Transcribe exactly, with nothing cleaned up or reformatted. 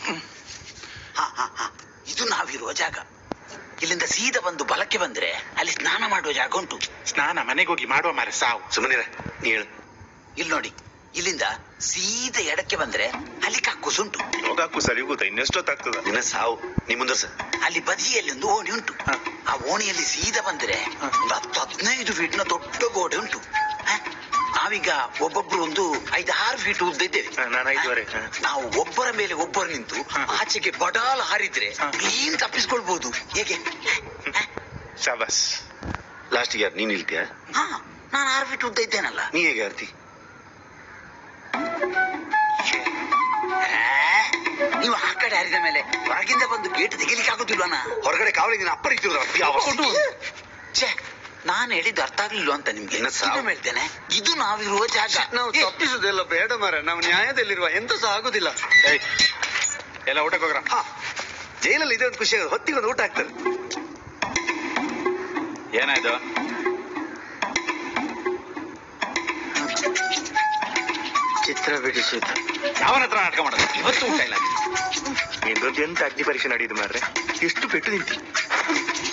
ಹಾ ಹಾ ಹಾ ಇದು ನಾವಿರುವ ಜಾಗ. ಇಲ್ಲಿಂದ ಸೀದಾ ಬಂದು ಬಲಕ್ಕೆ ಬಂದ್ರೆ ಅಲ್ಲಿ ಸ್ನಾನ ಮಾಡುವ ಜಾಗ ಉಂಟು. ಸ್ನಾನ ಮನೆಗೆ ಹೋಗಿ ಮಾಡುವ ಮಾರೆ ಸಾವು. ಸುಮ್ಮನೆ ನೀ ಹೇಳು. ಇಲ್ಲಿ ನೋಡಿ, ಇಲ್ಲಿಂದ ಸೀದಾ ಎಡಕ್ಕೆ ಬಂದ್ರೆ ಅಲ್ಲಿ ಕಕ್ಕುಸ್ ಉಂಟು. ಕಕ್ಕುಸ್ ಅಲ್ಲಿ ಗೊತ್ತಾ ಇನ್ನೆಷ್ಟೊತ್ತಾಗ್ತದ ನಿನ್ನ ಸಾವು. ನೀ ಮುಂದರ್ಸ. ಅಲ್ಲಿ ಬದಿಯಲ್ಲಿ ಒಂದು ಓಣಿ ಉಂಟು. ಆ ಓಣಿಯಲ್ಲಿ ಸೀದಾ ಬಂದ್ರೆ ಒಂದು ಹತ್ತು ಹದಿನೈದು ಫೀಟ್ನ ದೊಡ್ಡ ಗೋಡೆ ಉಂಟು. ನಾವೀಗ ಒಬ್ಬೊಬ್ರು ಒಂದು ಐದಾರು ಫೀಟ್ ಉದ್ದ ಇದ್ದೇವೆ. ನಾನು ಐದುವರೆ. ನಾವು ಒಬ್ಬರ ಮೇಲೆ ಒಬ್ಬರು ನಿಂತು ಆಚೆಗೆ ಬಡಾಲ್ ಹಾರಿದ್ರೆ ಕ್ಲೀನ್ ತಪ್ಪಿಸ್ಕೊಳ್ಬಹುದು. ಹೇಗೆ? ಶಾಬಾಸ್. ಲಾಸ್ಟಿಗೆ ಯಾರು ನೀನ್ ನಿಲ್ತೀಯ? ಹಾ, ನಾನು ಆರು ಫೀಟ್ ಉದ್ದ ಇದ್ದೇನಲ್ಲ. ನೀ ಹೇಗೆ ಆರ್ತಿ? ನೀವು ಆ ಕಡೆ ಹರಿದ ಮೇಲೆ ಹೊರಗಿಂದ ಬಂದು ಗೇಟ್ ತೆಗಿಲಿಕ್ಕೆ ಆಗುದಿಲ್ವನಾ? ಹೊರಗಡೆ ಕಾವಲಿ ನೀನು ಅಪ್ಪ ಛೇ, ನಾನು ಹೇಳಿದ್ದು ಅರ್ಥ ಆಗ್ಲಿಲ್ಲ ಅಂತ ನಿಮ್ಗೆ. ಹೇಳ್ತೇನೆ, ಇದು ನಾವಿರುವ ಜಾಗ. ನಾವು ತಪ್ಪಿಸುದೆಲ್ಲ ಬೇಡ ಮಾರ. ನಾವು ನ್ಯಾಯದಲ್ಲಿರುವ ಎಂತ ಸಹ ಆಗುದಿಲ್ಲ. ಎಲ್ಲ ಊಟಕ್ಕೆ ಹೋಗ್ರ. ಹಾ, ಜೈಲಲ್ಲಿ ಇದೆ ಒಂದು ಖುಷಿ ಆಗೋದು. ಹೊತ್ತಿಗೆ ಒಂದು ಊಟ ಆಗ್ತದೆ. ಏನಾಯ್ತು? ಚಿತ್ರ ಬಿಡಿಸುದು. ಯಾವನ ಹತ್ರ ನಾಟಕ ಮಾಡೋದು? ಇವತ್ತು ಊಟ ಇಲ್ಲ. ಇದೊಂದು ಎಂತ ಅಗ್ನಿ ಪರೀಕ್ಷೆ ನಡೆಯುದು ಮಾರ್ರೆ. ಎಷ್ಟು ಪೆಟ್ಟು ನಿಂತು.